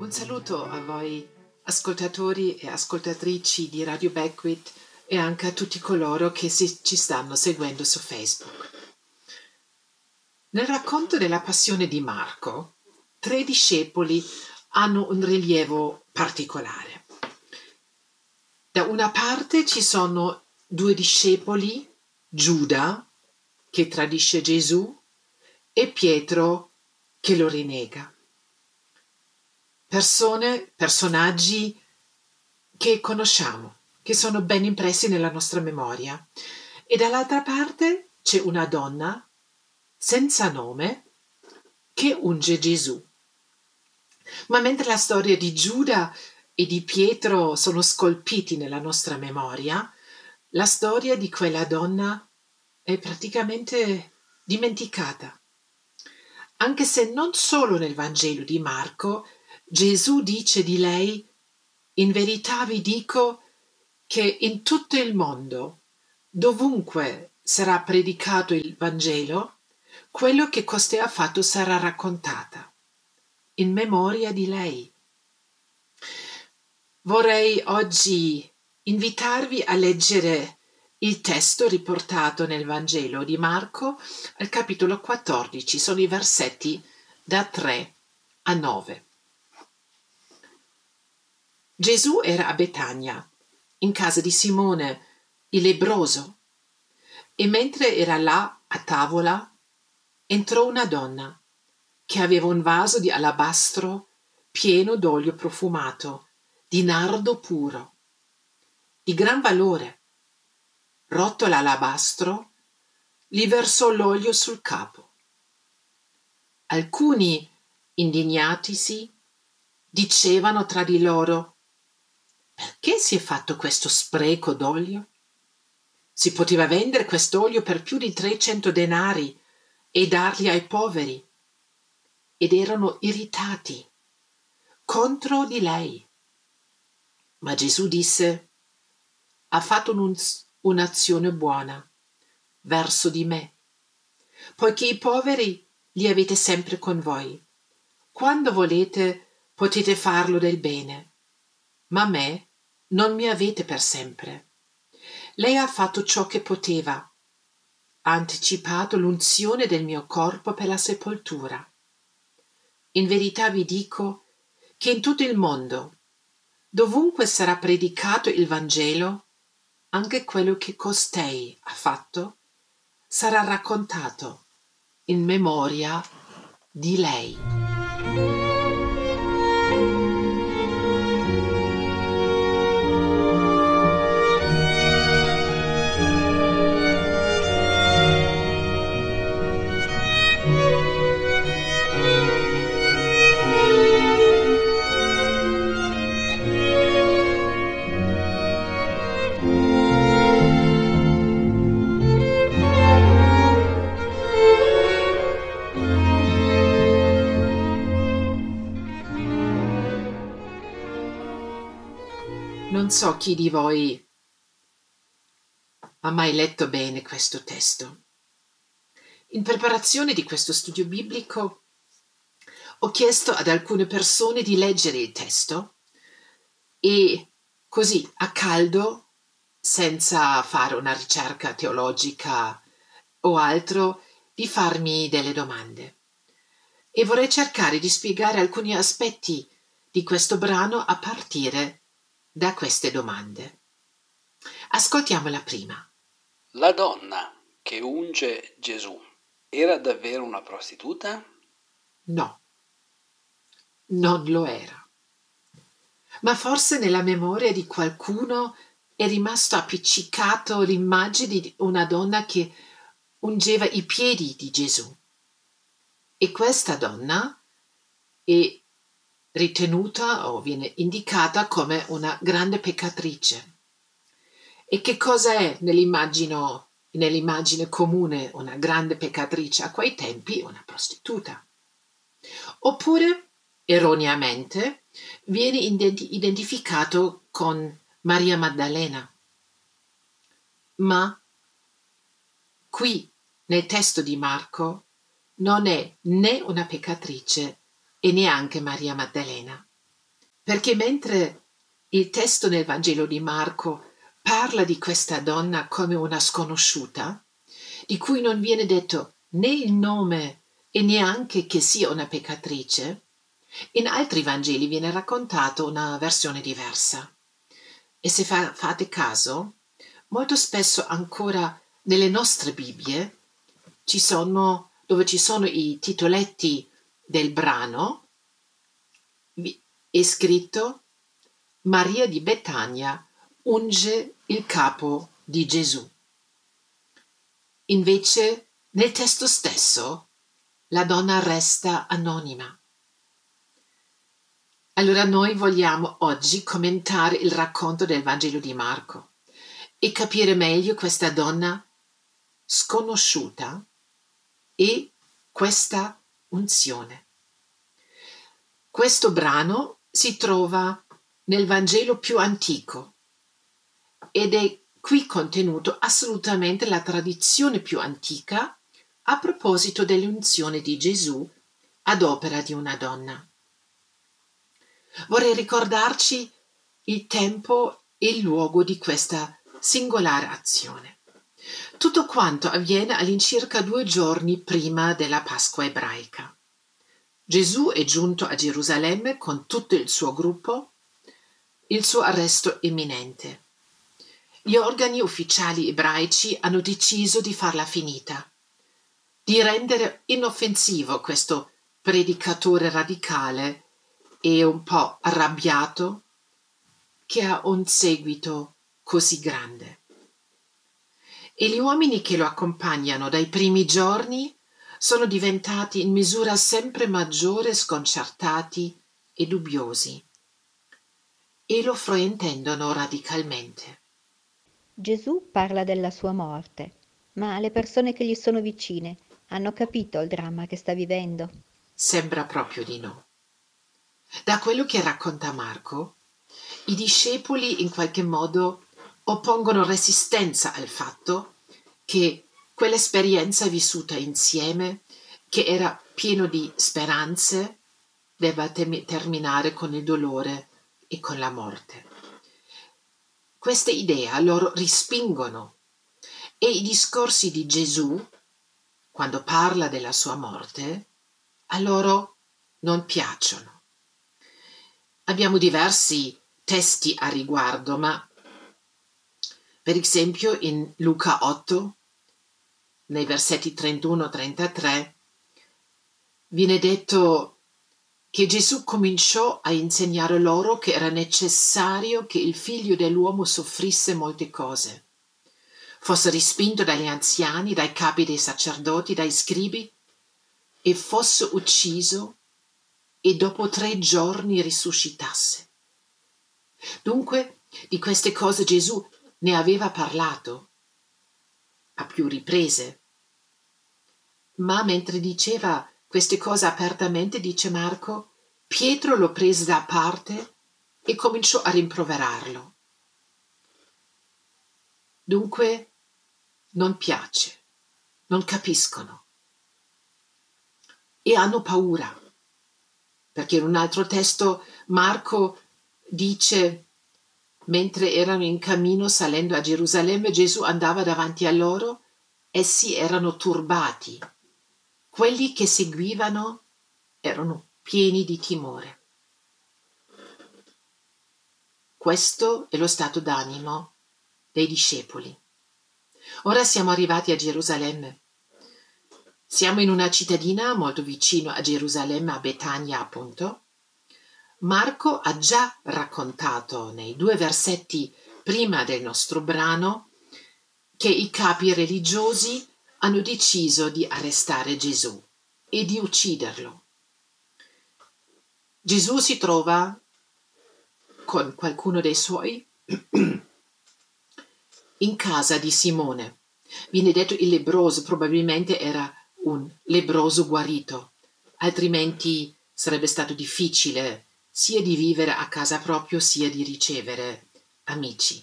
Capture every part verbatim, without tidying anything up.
Un saluto a voi, ascoltatori e ascoltatrici di Radio Beckwith, e anche a tutti coloro che si, ci stanno seguendo su Facebook. Nel racconto della passione di Marco, tre discepoli hanno un rilievo particolare. Da una parte ci sono due discepoli, Giuda, che tradisce Gesù, e Pietro, che lo rinnega. Persone, personaggi che conosciamo, che sono ben impressi nella nostra memoria. E dall'altra parte c'è una donna senza nome che unge Gesù. Ma mentre la storia di Giuda e di Pietro sono scolpiti nella nostra memoria, la storia di quella donna è praticamente dimenticata. Anche se non solo nel Vangelo di Marco Gesù dice di lei: in verità vi dico che in tutto il mondo, dovunque sarà predicato il Vangelo, quello che costei ha fatto sarà raccontata in memoria di lei. Vorrei oggi invitarvi a leggere il testo riportato nel Vangelo di Marco al capitolo quattordici, sono i versetti da tre a nove. Gesù era a Betania, in casa di Simone, il lebbroso, e mentre era là a tavola, entrò una donna che aveva un vaso di alabastro pieno d'olio profumato, di nardo puro, di gran valore. Rotto l'alabastro, gli versò l'olio sul capo. Alcuni, indignatisi, dicevano tra di loro: perché si è fatto questo spreco d'olio? Si poteva vendere quest'olio per più di trecento denari e darli ai poveri. Ed erano irritati contro di lei. Ma Gesù disse: ha fatto un, un'azione buona verso di me, poiché i poveri li avete sempre con voi. Quando volete potete farlo del bene, ma me non mi avete per sempre. Lei ha fatto ciò che poteva, ha anticipato l'unzione del mio corpo per la sepoltura. In verità vi dico che in tutto il mondo, dovunque sarà predicato il Vangelo, anche quello che costei ha fatto sarà raccontato in memoria di lei. Non so chi di voi ha mai letto bene questo testo. In preparazione di questo studio biblico ho chiesto ad alcune persone di leggere il testo e così a caldo, senza fare una ricerca teologica o altro, di farmi delle domande. E vorrei cercare di spiegare alcuni aspetti di questo brano a partire da queste domande. Ascoltiamo la prima. La donna che unge Gesù era davvero una prostituta? No, non lo era. Ma forse nella memoria di qualcuno è rimasto appiccicato l'immagine di una donna che ungeva i piedi di Gesù. E questa donna è ritenuta o viene indicata come una grande peccatrice. E che cosa è nell'immagine, nell'immagine comune una grande peccatrice? A quei tempi una prostituta. Oppure, erroneamente, viene identi- identificato con Maria Maddalena. Ma qui, nel testo di Marco, non è né una peccatrice e neanche Maria Maddalena. Perché mentre il testo nel Vangelo di Marco parla di questa donna come una sconosciuta, di cui non viene detto né il nome e neanche che sia una peccatrice, in altri Vangeli viene raccontata una versione diversa. E se fa- fate caso, molto spesso ancora nelle nostre Bibbie ci sono, dove ci sono i titoletti del brano, vi- è scritto Maria di Betania unge il capo di Gesù. Invece, nel testo stesso, la donna resta anonima. Allora noi vogliamo oggi commentare il racconto del Vangelo di Marco e capire meglio questa donna sconosciuta e questa unzione. Questo brano si trova nel Vangelo più antico ed è qui contenuto assolutamente la tradizione più antica a proposito dell'unzione di Gesù ad opera di una donna. Vorrei ricordarci il tempo e il luogo di questa singolare azione. Tutto quanto avviene all'incirca due giorni prima della Pasqua ebraica. Gesù è giunto a Gerusalemme con tutto il suo gruppo, il suo arresto imminente. Gli organi ufficiali ebraici hanno deciso di farla finita, di rendere inoffensivo questo predicatore radicale e un po' arrabbiato che ha un seguito così grande. E gli uomini che lo accompagnano dai primi giorni sono diventati in misura sempre maggiore sconcertati e dubbiosi e lo fraintendono radicalmente. Gesù parla della sua morte, ma le persone che gli sono vicine hanno capito il dramma che sta vivendo? Sembra proprio di no. Da quello che racconta Marco, i discepoli in qualche modo oppongono resistenza al fatto che quell'esperienza vissuta insieme, che era pieno di speranze, debba tem- terminare con il dolore e con la morte. Queste idee loro rispingono e i discorsi di Gesù, quando parla della sua morte, a loro non piacciono. Abbiamo diversi testi a riguardo, ma per esempio in Luca otto, nei versetti trentuno trentatré, viene detto che Gesù cominciò a insegnare loro che era necessario che il figlio dell'uomo soffrisse molte cose, fosse respinto dagli anziani, dai capi dei sacerdoti, dai scribi, e fosse ucciso e dopo tre giorni risuscitasse. Dunque, di queste cose Gesù ne aveva parlato a più riprese. Ma mentre diceva queste cose apertamente, dice Marco, Pietro lo prese da parte e cominciò a rimproverarlo. Dunque non piace, non capiscono e hanno paura, perché in un altro testo Marco dice, mentre erano in cammino salendo a Gerusalemme, Gesù andava davanti a loro, essi erano turbati. Quelli che seguivano erano pieni di timore. Questo è lo stato d'animo dei discepoli. Ora siamo arrivati a Gerusalemme. Siamo in una cittadina molto vicino a Gerusalemme, a Betania appunto. Marco ha già raccontato nei due versetti prima del nostro brano che i capi religiosi hanno deciso di arrestare Gesù e di ucciderlo. Gesù si trova con qualcuno dei suoi in casa di Simone. Viene detto il lebbroso, probabilmente era un lebbroso guarito, altrimenti sarebbe stato difficile sia di vivere a casa proprio sia di ricevere amici.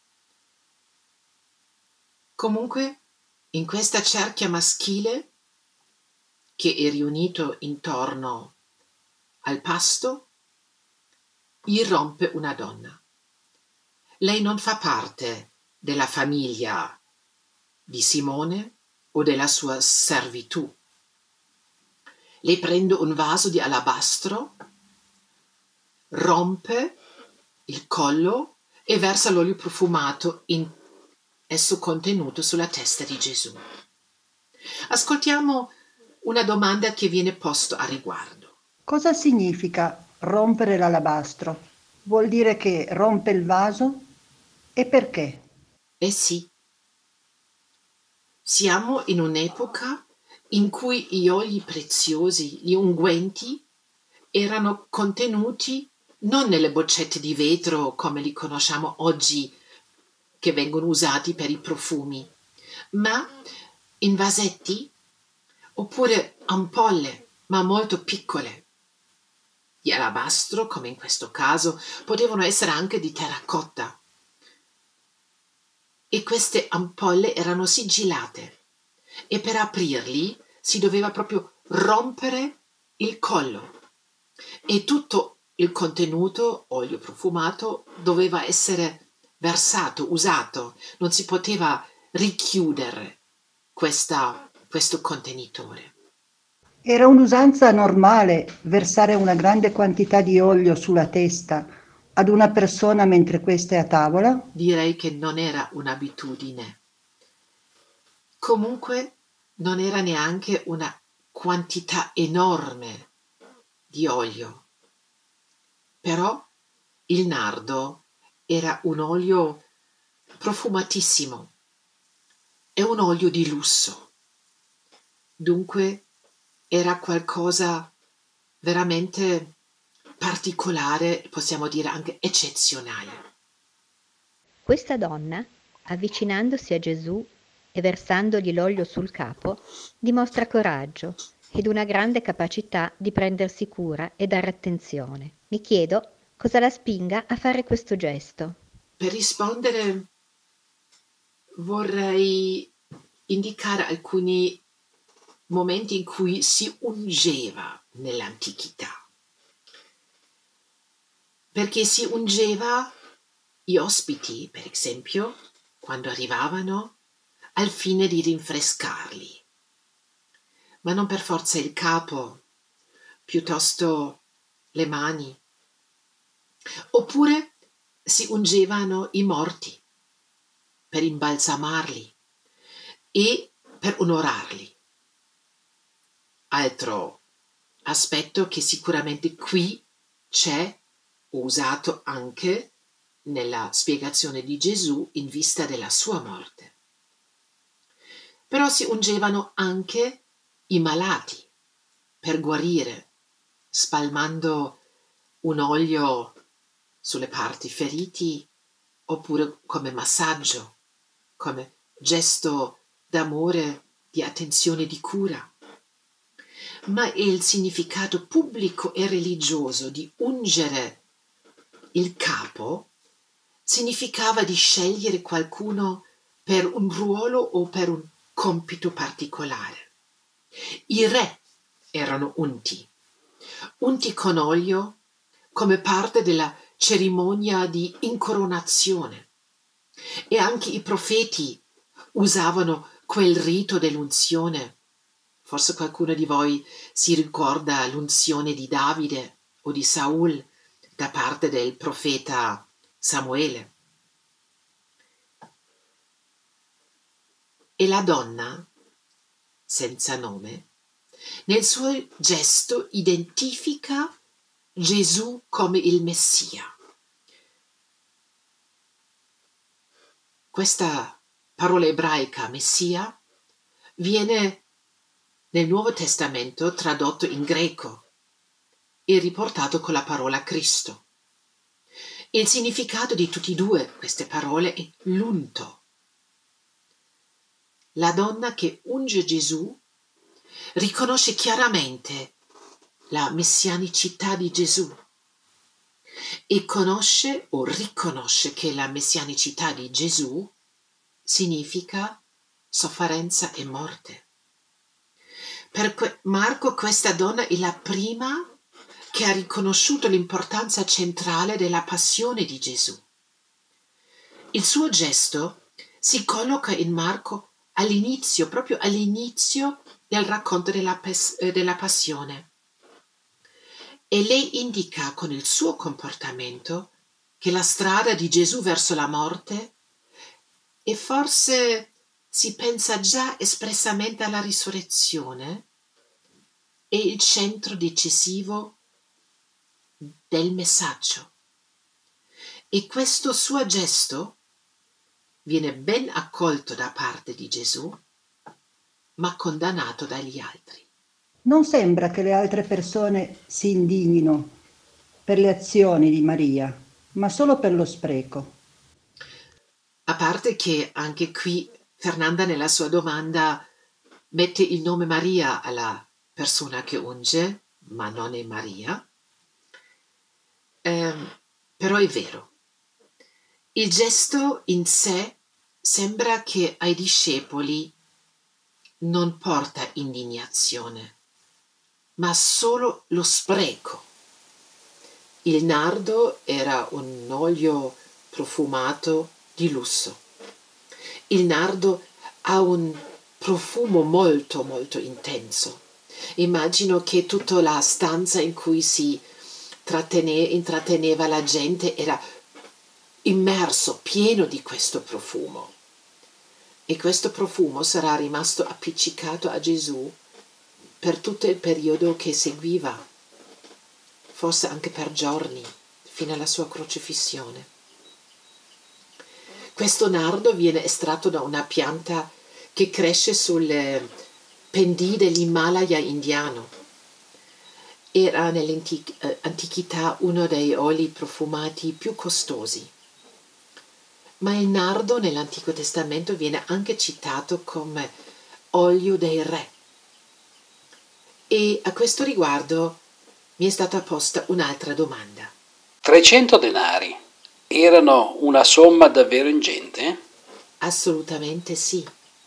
Comunque, in questa cerchia maschile che è riunito intorno al pasto, irrompe una donna. Lei non fa parte della famiglia di Simone o della sua servitù. Lei prende un vaso di alabastro, rompe il collo e versa l'olio profumato in esso contenuto sulla testa di Gesù. Ascoltiamo una domanda che viene posta a riguardo. Cosa significa rompere l'alabastro? Vuol dire che rompe il vaso? E perché? Eh sì, siamo in un'epoca in cui gli oli preziosi, gli unguenti, erano contenuti non nelle boccette di vetro come li conosciamo oggi, che vengono usati per i profumi, ma in vasetti oppure ampolle, ma molto piccole. Di alabastro, come in questo caso, potevano essere anche di terracotta. E queste ampolle erano sigillate e per aprirli si doveva proprio rompere il collo e tutto il contenuto, olio profumato, doveva essere versato, usato, non si poteva richiudere questa, questo contenitore. Era un'usanza normale versare una grande quantità di olio sulla testa ad una persona mentre questa è a tavola? Direi che non era un'abitudine. Comunque non era neanche una quantità enorme di olio. Però il nardo era un olio profumatissimo, è un olio di lusso. Dunque era qualcosa veramente particolare, possiamo dire anche eccezionale. Questa donna, avvicinandosi a Gesù e versandogli l'olio sul capo, dimostra coraggio ed una grande capacità di prendersi cura e dare attenzione. Mi chiedo cosa la spinga a fare questo gesto. Per rispondere vorrei indicare alcuni momenti in cui si ungeva nell'antichità, perché si ungeva gli ospiti, per esempio, quando arrivavano, al fine di rinfrescarli, ma non per forza il capo, piuttosto le mani. Oppure si ungevano i morti per imbalsamarli e per onorarli. Altro aspetto che sicuramente qui c'è, usato anche nella spiegazione di Gesù in vista della sua morte. Però si ungevano anche i malati per guarire, spalmando un olio sulle parti feriti oppure come massaggio, come gesto d'amore, di attenzione, di cura. Ma il significato pubblico e religioso di ungere il capo significava di scegliere qualcuno per un ruolo o per un compito particolare. I re erano unti, unti con olio come parte della cerimonia di incoronazione, e anche i profeti usavano quel rito dell'unzione. Forse qualcuno di voi si ricorda l'unzione di Davide o di Saul da parte del profeta Samuele. E la donna, senza nome, nel suo gesto identifica Gesù come il Messia. Questa parola ebraica, Messia, viene nel Nuovo Testamento tradotto in greco e riportato con la parola Cristo. Il significato di tutte e due queste parole è l'unto. La donna che unge Gesù riconosce chiaramente la messianicità di Gesù e conosce o riconosce che la messianicità di Gesù significa sofferenza e morte. Per Marco questa donna è la prima che ha riconosciuto l'importanza centrale della passione di Gesù. Il suo gesto si colloca in Marco all'inizio, proprio all'inizio del racconto della, pes- eh, della passione, e lei indica con il suo comportamento che la strada di Gesù verso la morte, e forse si pensa già espressamente alla risurrezione, è il centro decisivo del messaggio. E questo suo gesto viene ben accolto da parte di Gesù, ma condannato dagli altri. Non sembra che le altre persone si indignino per le azioni di Maria, ma solo per lo spreco. A parte che anche qui Fernanda nella sua domanda mette il nome Maria alla persona che unge, ma non è Maria. Eh, però è vero. Il gesto in sé sembra che ai discepoli non porta indignazione, ma solo lo spreco. Il nardo era un olio profumato di lusso. Il nardo ha un profumo molto molto intenso. Immagino che tutta la stanza in cui si trattene, intratteneva la gente era immerso, pieno di questo profumo. E questo profumo sarà rimasto appiccicato a Gesù per tutto il periodo che seguiva, forse anche per giorni, fino alla sua crocifissione. Questo nardo viene estratto da una pianta che cresce sulle pendii dell'Himalaya indiano. Era nell'antichità uno dei oli profumati più costosi. Ma il nardo nell'Antico Testamento viene anche citato come olio dei re. E a questo riguardo mi è stata posta un'altra domanda. trecento denari erano una somma davvero ingente? Assolutamente sì.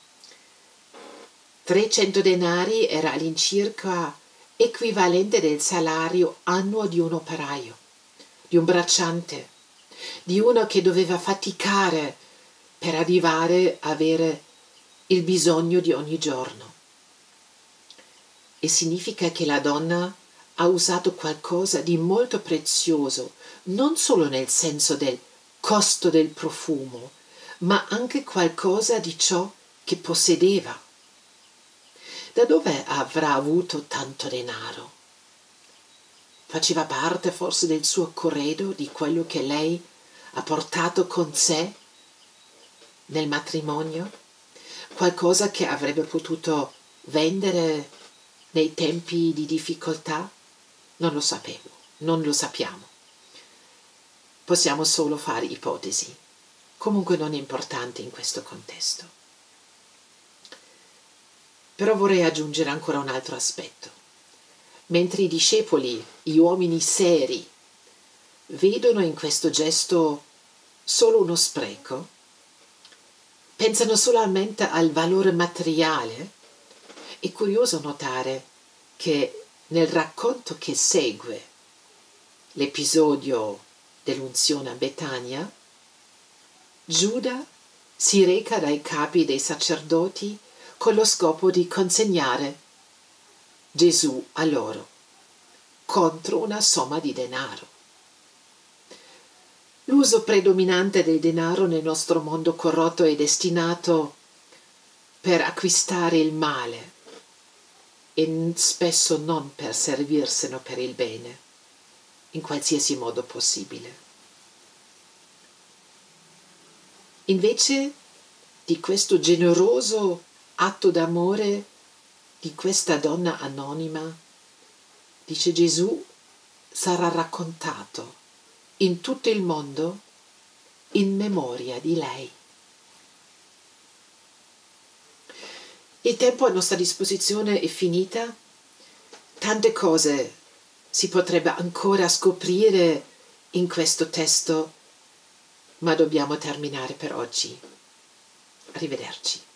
trecento denari era all'incirca equivalente del salario annuo di un operaio, di un bracciante, di uno che doveva faticare per arrivare a avere il bisogno di ogni giorno. E significa che la donna ha usato qualcosa di molto prezioso, non solo nel senso del costo del profumo, ma anche qualcosa di ciò che possedeva. Da dove avrà avuto tanto denaro? Faceva parte forse del suo corredo, di quello che lei ha portato con sé nel matrimonio? Qualcosa che avrebbe potuto vendere nei tempi di difficoltà? Non lo sapevo, non lo sappiamo. Possiamo solo fare ipotesi. Comunque non è importante in questo contesto. Però vorrei aggiungere ancora un altro aspetto. Mentre i discepoli, gli uomini seri, vedono in questo gesto solo uno spreco, pensano solamente al valore materiale, è curioso notare che nel racconto che segue l'episodio dell'unzione a Betania, Giuda si reca dai capi dei sacerdoti con lo scopo di consegnare Gesù a loro contro una somma di denaro. L'uso predominante del denaro nel nostro mondo corrotto è destinato per acquistare il male e spesso non per servirsene per il bene, in qualsiasi modo possibile. Invece di questo generoso atto d'amore di questa donna anonima, dice Gesù, sarà raccontato in tutto il mondo in memoria di lei. Il tempo a nostra disposizione è finita. Tante cose si potrebbe ancora scoprire in questo testo, ma dobbiamo terminare per oggi. Arrivederci.